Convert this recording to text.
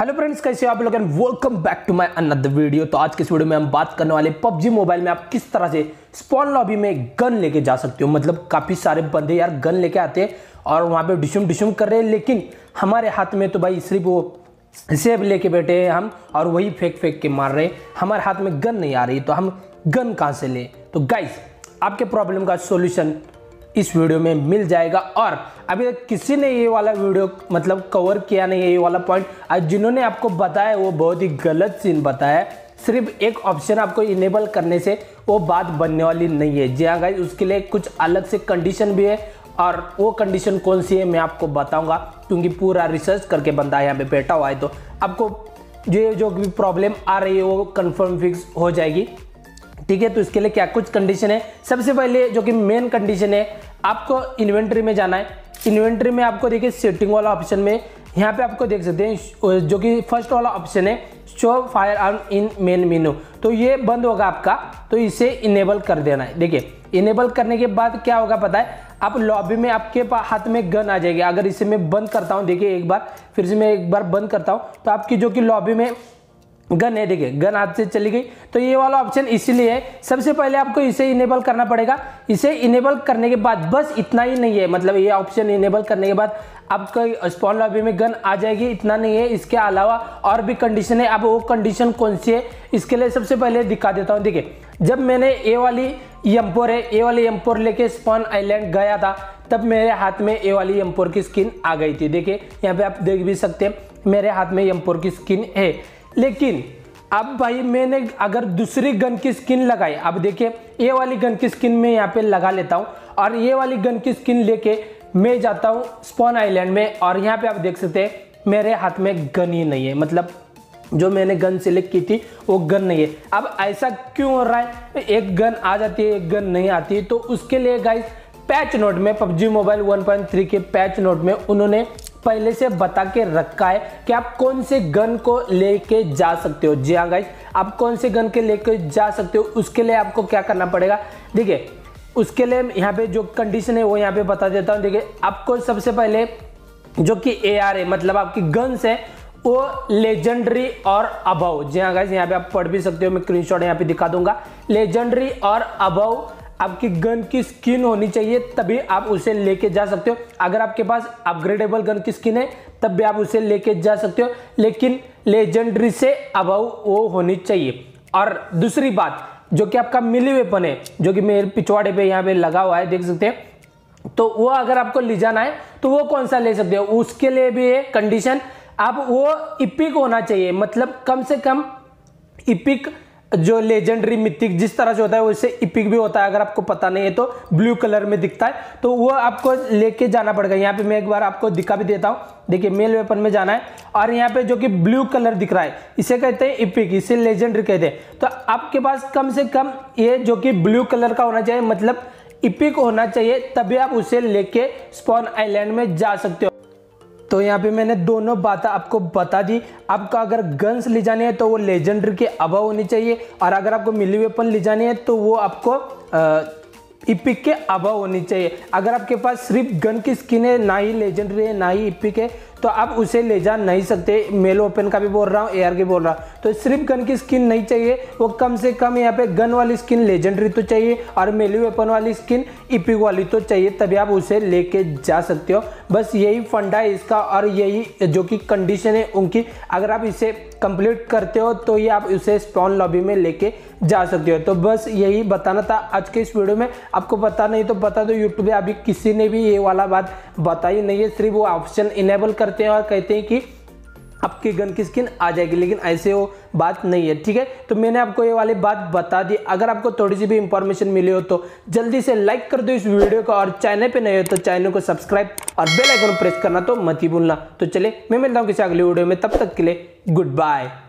Hello friends, कैसे आप लोग and welcome back to my another video. तो आज के इस वीडियो में हम बात करने वाले पबजी मोबाइल में आप किस तरह से स्पॉन लॉबी में गन लेके जा सकते हो। मतलब काफी सारे बंदे यार गन लेके आते हैं और वहां पे डिशुम डिशुम कर रहे हैं, लेकिन हमारे हाथ में तो भाई सिर्फ वो सेब लेके बैठे हैं हम और वही फेंक फेंक के मार रहे हैं। हमारे हाथ में गन नहीं आ रही तो हम गन कहां से ले। तो गाइस, आपके प्रॉब्लम का सोल्यूशन इस वीडियो में मिल जाएगा। और अभी तक किसी ने ये वाला वीडियो मतलब कवर किया नहीं है, ये वाला पॉइंट आज जिन्होंने आपको बताया वो बहुत ही गलत सीन बताया। सिर्फ एक ऑप्शन आपको इनेबल करने से वो बात बनने वाली नहीं है। जी हाँ गाइस, उसके लिए कुछ अलग से कंडीशन भी है और वो कंडीशन कौन सी है मैं आपको बताऊंगा, क्योंकि पूरा रिसर्च करके बंदा यहाँ पे बैठा हुआ है। तो आपको जो भी प्रॉब्लम आ रही है वो कंफर्म फिक्स हो जाएगी। ठीक है, तो इसके लिए क्या कुछ कंडीशन है। सबसे पहले जो कि मेन कंडीशन है, आपको इन्वेंटरी में जाना है। इन्वेंटरी में आपको देखिए सेटिंग वाला ऑप्शन में यहाँ पे आपको देख सकते हैं जो कि फर्स्ट वाला ऑप्शन है show fire arm in main menu. तो ये बंद होगा आपका, तो इसे इनेबल कर देना है। देखिए इनेबल करने के बाद क्या होगा पता है, आप लॉबी में आपके हाथ में गन आ जाएगी। अगर इसे मैं बंद करता हूँ, देखिए एक बार फिर से मैं एक बार बंद करता हूँ तो आपकी जो कि लॉबी में गन है, देखिए गन हाथ से चली गई। तो ये वाला ऑप्शन इसीलिए है, सबसे पहले आपको इसे इनेबल करना पड़ेगा। इसे इनेबल करने के बाद बस इतना ही नहीं है, मतलब ये ऑप्शन इनेबल करने के बाद आपका स्पॉन लॉबी में गन आ जाएगी, इतना नहीं है। इसके अलावा और भी कंडीशन है। अब वो कंडीशन कौन सी है इसके लिए सबसे पहले दिखा देता हूँ। देखिए जब मैंने ये वाली M4 लेके स्पॉन आइलैंड गया था, तब मेरे हाथ में ये वाली M4 की स्किन आ गई थी। देखिए यहाँ पे आप देख भी सकते हैं मेरे हाथ में M4 की स्किन है। लेकिन अब भाई मैंने अगर दूसरी गन की स्किन लगाई, अब देखिए ये वाली गन की स्किन में यहाँ पे लगा लेता हूँ और ये वाली गन की स्किन लेके मैं जाता हूँ स्पॉन आइलैंड में और यहाँ पे आप देख सकते हैं मेरे हाथ में गन ही नहीं है। मतलब जो मैंने गन सिलेक्ट की थी वो गन नहीं है। अब ऐसा क्यों हो रहा है, एक गन आ जाती है एक गन नहीं आती। तो उसके लिए गाइस पैच नोट में पबजी मोबाइल 1.3 के पैच नोट में उन्होंने पहले से बता के रखा है कि आप कौन से गन को लेके जा सकते हो। जी हाँ गाइस, आप कौन से गन के लेके जा सकते हो। उसके लिए आपको क्या करना पड़ेगा, देखिए उसके लिए यहाँ पे जो कंडीशन है वो यहाँ पे बता देता हूँ। देखिए आपको सबसे पहले जो कि AR है, मतलब आपकी गन्स है वो लेजेंडरी और अबव। जी हाँ गाइस, यहाँ पे आप पढ़ भी सकते हो, मैं स्क्रीनशॉट यहाँ पे दिखा दूंगा। लेजेंडरी और अबव आपकी गन की स्किन होनी चाहिए, तभी आप उसे लेके जा सकते हो। अगर आपके पास अपग्रेडेबल गन की स्किन है तब भी आप उसे लेके जा सकते हो, लेकिन लेजेंडरी से अबव वो होनी चाहिए। और दूसरी बात जो कि आपका मिली वेपन है, जो कि मेरे पिछवाड़े पे यहाँ पे लगा हुआ है देख सकते हैं, तो वो अगर आपको ले जाना है तो वो कौन सा ले सकते हो। उसके लिए भी है कंडीशन, आप वो इपिक होना चाहिए, मतलब कम से कम इपिक जो लेजेंडरी मिथिक जिस तरह से होता है वैसे इपिक भी होता है। अगर आपको पता नहीं है तो ब्लू कलर में दिखता है, तो वो आपको लेके जाना पड़ेगा। यहाँ पे मैं एक बार आपको दिखा भी देता हूँ। देखिए मेल वेपन में जाना है और यहाँ पे जो कि ब्लू कलर दिख रहा है इसे कहते हैं इपिक, इसे लेजेंडरी कहते हैं। तो आपके पास कम से कम ये जो कि ब्लू कलर का होना चाहिए, मतलब इपिक होना चाहिए, तभी आप उसे लेके स्पॉन आइलैंड में जा सकते हो। तो यहाँ पे मैंने दोनों बातें आपको बता दी। आपका अगर गन्स ले जानी है तो वो लेजेंडरी के अबव होनी चाहिए, और अगर आपको मिली वेपन ले जानी है तो वो आपको इपिक के अबव होनी चाहिए। अगर आपके पास सिर्फ गन की स्किन है, ना ही लेजेंडरी है ना ही इपिक है, तो आप उसे ले जा नहीं सकते। मेल ओपन का भी बोल रहा हूँ, AR की बोल रहा हूँ। तो सिर्फ गन की स्किन नहीं चाहिए, वो कम से कम यहाँ पे गन वाली स्किन लेजेंडरी तो चाहिए और मेली वेपन वाली स्किन इपिक वाली तो चाहिए, तभी आप उसे लेके जा सकते हो। बस यही फंडा है इसका और यही जो कि कंडीशन है उनकी। अगर आप इसे कंप्लीट करते हो तो ये आप उसे स्पॉन लॉबी में लेके जा सकते हो। तो बस यही बताना था आज के इस वीडियो में। आपको पता नहीं तो बता दो, यूट्यूब पे अभी किसी ने भी ये वाला बात बताई नहीं है। सिर्फ वो ऑप्शन इनेबल करते हैं और कहते हैं कि आपकी गन की स्किन आ जाएगी, लेकिन ऐसे वो बात नहीं है। ठीक है, तो मैंने आपको ये वाली बात बता दी। अगर आपको थोड़ी सी भी इंफॉर्मेशन मिली हो तो जल्दी से लाइक कर दो इस वीडियो को, और चैनल पे नए हो तो चैनल को सब्सक्राइब और बेल आइकन प्रेस करना तो मत ही भूलना। तो चले मैं मिलता हूँ किसी अगले वीडियो में, तब तक के लिए गुड बाय।